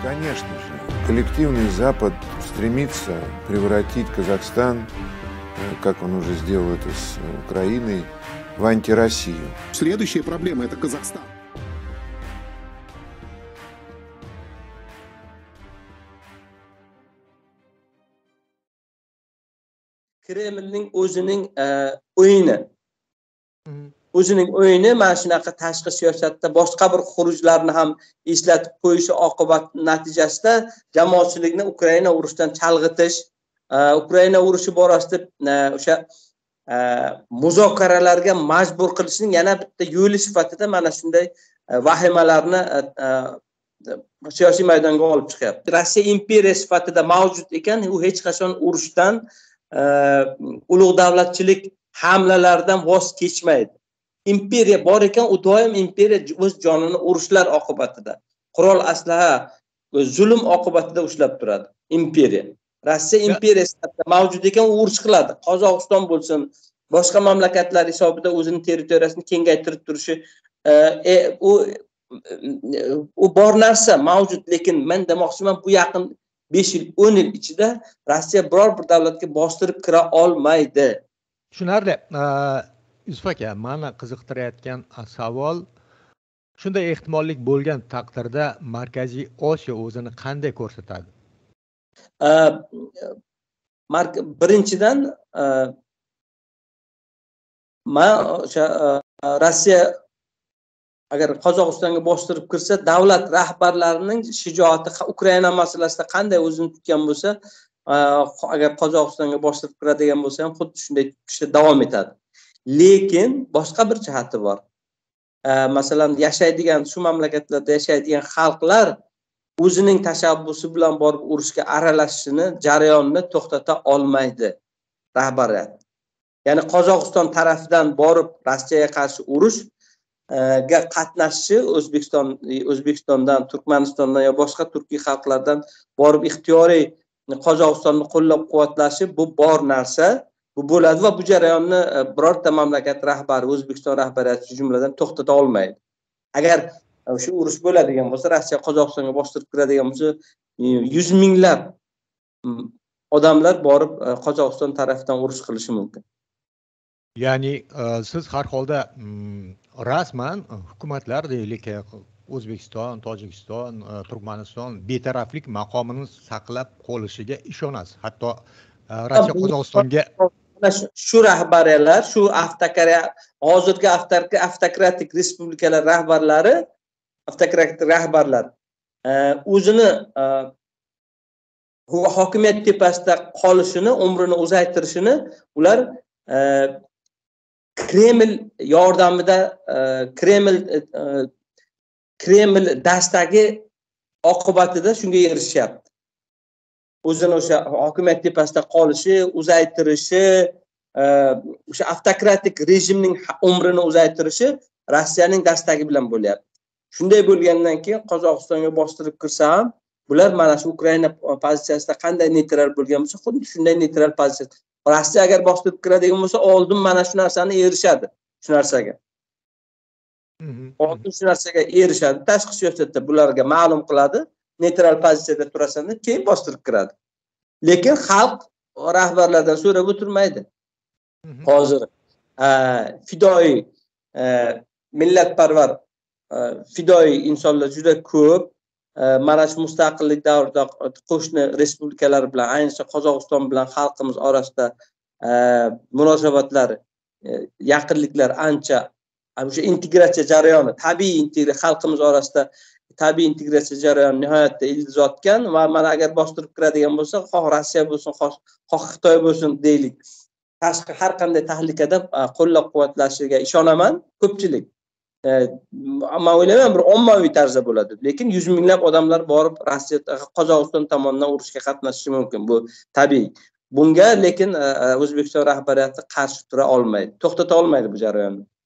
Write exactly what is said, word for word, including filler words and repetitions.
Конечно же, коллективный Запад стремится превратить Казахстан, как он уже сделал это с Украиной, в антироссию. Следующая проблема – это Казахстан. Kremlning o'zining o'yini. O'zining o'yini mana shunaqa tashqi siyosatda boshqa bir xurujlarni ham eslatib qo'yishi oqibat natijasida jamoatchilikni Ukraina urushidan chalg'itish, Ukraina urushi borasida o'sha muzokaralarga majbur qilishning yana bitta yo'li sifatida mana shunday vahimalarni siyosiy maydonga olib chiqyapti. Rossiya imperiya sifatida mavjud ekan, u hech qachon urushdan, ulug' davlatchilik hamlalaridan voz kechmaydi. İmperiya bor ekan, u doim imperiya o'z jonini urushlar oqibatida, qurol aslaha, zulm oqibatida ushlab turadi imperiya. Rossiya imperiya sifatida mavjud ekan, u urush qiladi. Qozog'iston bo'lsin, boshqa mamlakatlar hisobida o'zining territoriyasini kengaytirib turishi, e, u u bor narsa mavjud, lekin men demoqchiman, bu yaqin besh yil, o'n yil ichida Rossiya biror bir davlatga bostirib kira olmaydi. Tushunarli. Yusuf aka, meni qiziqtirayotgan savol, shunday ehtimollik bo'lgan taqdirda Markaziy Osiyo o'zini qanday ko'rsatadi? Birinchidan, men o'sha Rossiya agar Qozog'istonga bostirib kirsa, davlat rahbarlarining shijoati Ukraina masalasida qanday o'zini tutgan bo'lsa, agar Qozog'istonga bostirib kiradigan bo'lsa ham xuddi shunday tutishda davom etadi. Lekin boshqa bir jihati bor. Masalan, yashaydigan, shu mamlakatlarda yashaydigan xalqlar o'zining tashabbusi bilan borib urushga aralashishini, jarayonni to'xtata olmaydi rahbariyat. Ya'ni Qozog'iston tarafidan borib Rossiyaga qarshi urush ga qatnashishi, O'zbekiston O'zbekistondan, Turkmanistondan yo boshqa turkiy xalqlardan borib ixtiyoriy Qozog'istonni qo'llab-quvvatlashi, bu bor narsa. Bu bo'ladi va bu jarayonni birorta mamlakat rahbari, O'zbekiston rahbariyati jumladan to'xtata olmaydi. Agar shu urush bo'ladigan bo'lsa, Rossiya Qozog'istonga bostirib kiradigan bo'lsa, yuz minglab odamlar borib Qozog'iston tarafidan urush qilishi mumkin. Ya'ni siz har holda rasman hukumatlar, deylik, O'zbekiston, Tojikiston, Turkmaniston betaraflik maqomini saqlab qolishiga ishonasiz. Hatto Rossiya Qozog'istonga shu rahbariyatlar, shu avtokrat, hozirgi avtokratik respublikalar rahbarlari, avtokratik rahbarlar o'zini hokimiyat tepasida qolishini, umrini uzaytirishini ular Kreml yordamida, Kreml Kreml dastagi oqibatida shunga erishyapti. O'zini o'sha hokimiyat tepasida qolishi, uzaytirishi, o'sha avtokratik rejimning umrini uzaytirishi Rossiyaning dastagi bilan bo'lyapti. Shunday bo'lgandan keyin Qozog'istonga bostirib kirsa ham, bular mana shu Ukraina pozitsiyasida qanday neytral bo'lgan bo'lsa, xuddi shunday neytral pozitsiyada. Rossiya agar bostirib kiradigan bo'lsa, oldin mana shu narsani erishadi, shu narsaga. Oldin shu narsaga erishadi. Tashqi siyosatda bularga ma'lum qiladi, neytral pozitsiyada turasanlar, keyin bostirib kiradi. Lekin xalq rahbarlardan so'rab o'tirmaydi. Hozir fidoyi, millatparvar, fidoyi insonlar juda ko'p. Mana shu mustaqillik davrida qo'shni respublikalar bilan, ayniqsa Qozog'iston bilan xalqimiz orasida munosabatlar, yaqinliklar ancha, o'sha integratsiya jarayoni, tabiiy integratsiya xalqimiz orasida tabiiy integratsiya jarayoni nihoyatda ildiz otgan va mana agar bostirib kiradigan bo'lsa, xoh Rossiya bo'lsin, xoh Xitoy bo'lsin, deylik, tashqi har qanday tahlikada qo'llab-quvvatlashiga ishonaman ko'pchilik. Men o'ylayman, bir ommaviy tarzda bo'ladi. Lekin yuz minglab odamlar borib Rossiya, Qozog'iston tomonidan urushga qatnashishi mumkin. Bu tabiiy. Bunga lekin O'zbekiston rahbariyati qarshi tura olmaydi, to'xtata olmaydi bu jarayonni.